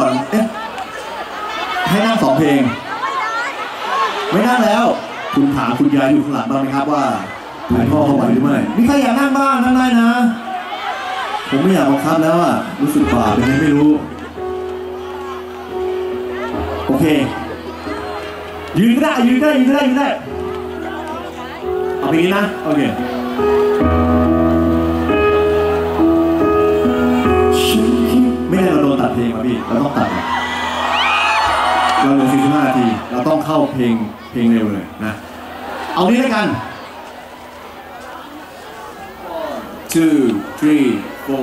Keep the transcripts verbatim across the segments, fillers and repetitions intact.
อนเอ๊ะให้นั่งสองเพลงไม่นั่งแล้วคุณถามคุณยายอยู่ข้างหลังบ้างไหมครับว่าคุณพ่อเขาไหวหรือไม่มีใครอยากนั่งบ้างนั่งได้นะผมไม่อยากบังคับแล้วอ่ะรู้สึกบาปยังไงไม่รู้โอเคยืนก็ได้ยืนได้ยืนได้ยืนได้เอาเพลงนี้นะโอเคไม่ได้เราโดนตัดเพลงมาพี่เราต้องตัดเราเหลือสี่สิบห้านาทีเราต้องเข้าเพลงเพลงเร็วเลยนะเอานี้แล้วกัน two three four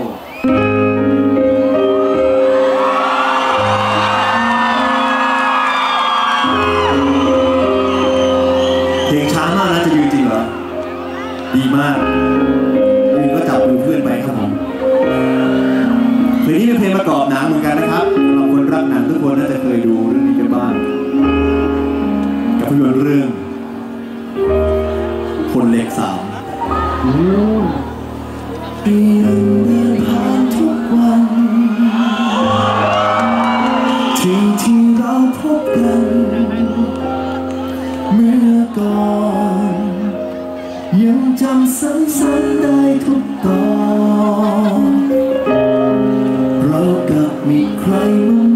เพลงช้ามากนะจะยืนจริงเหรอดีมากนี่ก็จับมือเพื่อนไปครับผมเพลงนี้เป็นเพลงประกอบหนังเหมือนกันนะครับสำหรับคนรักหนังทุกคนน่าจะเคยดูเรื่องนี้กันบ้างกับภาพยนตร์เรื่องคนเล็กสามเปลี่ยนเดินผ่านทุกวันที่ที่เราพบกันเมื่อก่อนยังจำซ้ำๆได้ทุกตอนเรากับมีใครมุ่ง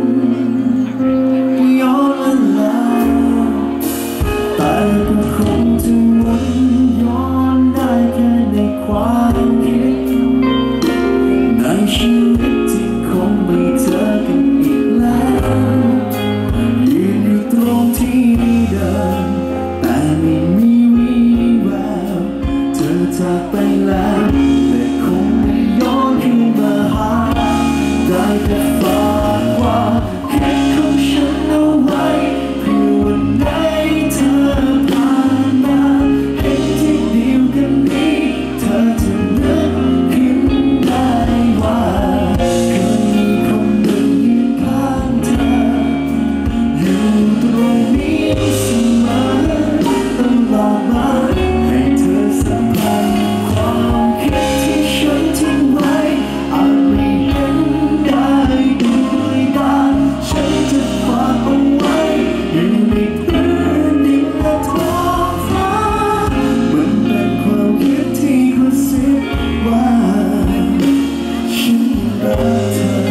ย้อนเวลาแต่ก็คงจะวนย้อนได้แค่ในความคิดในชีวิตที่คงไม่เจอกันอีกแล้วยืนอยู่ตรงที่เดิมแต่ไม่มีวี่แววเธอจากไปแล้วแต่คงไม่ย้อนขึ้นมาหาได้แต่ฝากความคิดของฉันเอาไว้เพื่อวันไหนเธอผ่านมาเห็นที่เดียวกันนี้เธอจะนึกขึ้นได้ว่าเคยมีคนหนึ่งยืนข้างเธออยู่ตรงนี้เสมอตลอดมาให้เธอสัมผัสความคิดที่ฉันทิ้งไว้อาจไม่เห็นได้ด้วยตาฉันจะฝากเอาไว้อยู่ในพื้นดินและท้องฟ้ามันเป็นความคิดที่กระซิบว่าฉันรักเธอ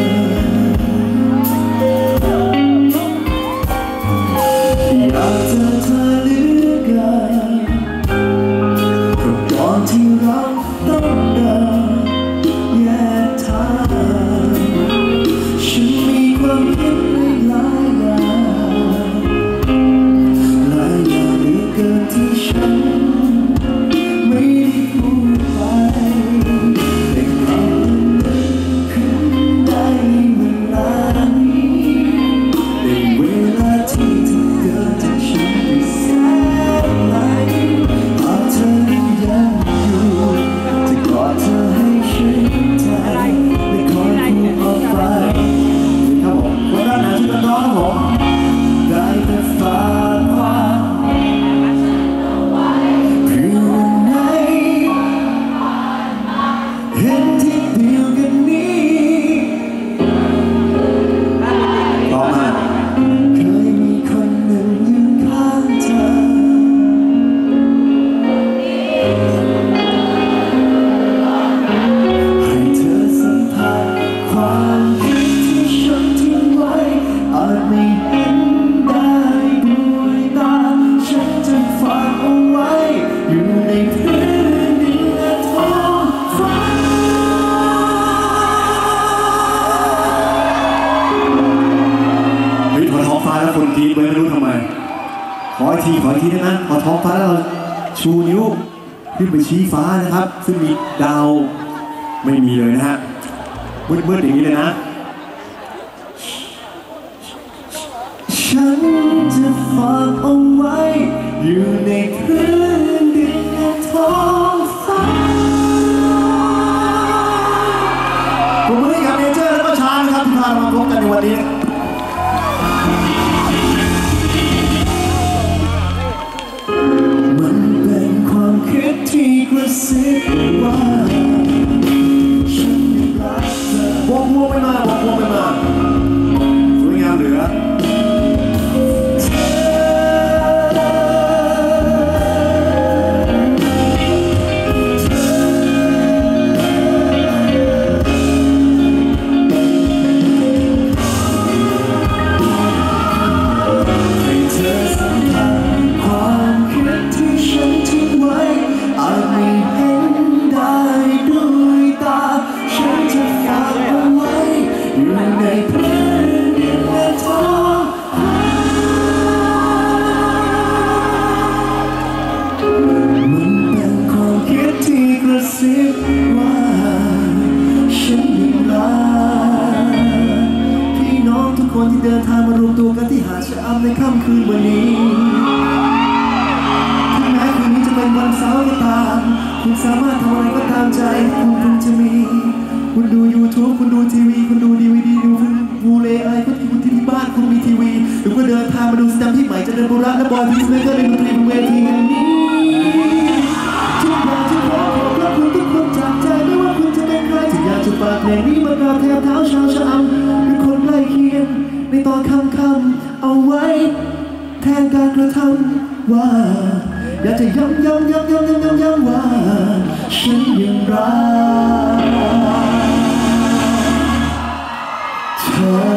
อยากเจอเธอเหลือเกินก็ก่อนที่เราต้องเดินแยกทางฉันมีความคิดหลายอย่างหลายอย่างเหลือเกินที่ฉันไม่ได้พูดไปแต่เรานึกขึ้นได้เวลานี้ในเวลาที่เธอเดินจากฉันไปแสนไกลหากเธอยังอยู่จะกอดเธอให้ชื่นใจไม่คอยพูดออกไปครับผมคนรักหนังที่เป็นน้องครับผมได้แต่ฝากความเพื่อวันไหนเห็นที่เดียวกันนี้ต่อมาเคยมีคนหนึ่งยืนข้างเธอให้เธอสัมผัสความคิดที่ฉันทิ้งไว้อาจไม่เห็นได้ด้วยตาฉันจะฝากเอาไว้อยู่ในพื้นดินและท้องฟ้าเฮ้ยพอท้องฟ้าแล้วคนกรี๊ดไว้ไม่รู้ทำไมขออีกทีขออีกทีได้ไหมพอท้องฟ้าแล้วเราชูนิ้วขึ้นไปชี้ฟ้านะครับซึ่งมีดาวไม่มีเลยนะฮะมืดๆอย่างนี้เลยนะฉันจะฝากเอาไว้อยู่ในพื้นดินและท้องฟ้าผมไม่ได้กับเนเจอร์และก็ช้างนะครับที่พามาพบกันในวันนี้มันเป็นความคิดที่กระซิบว่าฉันยังรักเธอวงวงไม่มา วงวงไม่มาเพลงเดียวและท้อมันเป็นความคิดที่กระซิบว่าฉันยังรักพี่น้องทุกคนที่เดินทางมารวมตัวกันที่หาดชะอำในค่ำคืนวันนี้ถึงแม้คืนนี้จะเป็นวันเสาร์ก็ตามคุณสามารถทำอะไรก็ตามใจคุณคุณจะมีคุณดู YouTube คุณดูทีวีคุณดูดีวีดีดูบูเลอะไรก็ที่คุณที่บ้านคุณมีทีวีหรือว่าเดินทางมาดูสแตมป์ที่ใหม่จะเดินโบราณและบอยพีซเมเกอร์ในดนตรีบนเวทีแห่งนี้ทุกอย่างทุกอย่างขอบพระคุณทุกคนจากใจไม่ว่าคุณจะเป็นใครที่อยากจะฝากเพลงนี้มากราบแทบเท้าชาวชะอำหรือคนใกล้เคียงในตอนค่ำๆเอาไว้แทนการกระทำว่าอยากจะย้ำย้ำย้ำย้ำย้ำย้ำย้ำว่าฉันยังรักเธอ